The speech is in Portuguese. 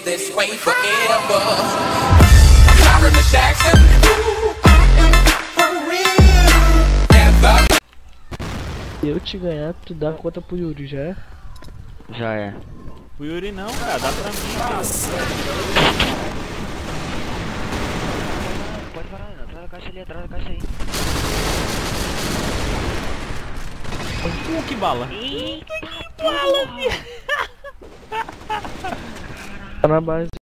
this way forever. Sorry, Miss Jackson. Se eu te ganhar, tu dá conta pro Yuri, já é? Já é. O Yuri não, cara, dá pra mim. Nossa. Pode parar, atrás da caixa ali, atrás da caixa aí. Que bala. Eita, bala, Tá na base.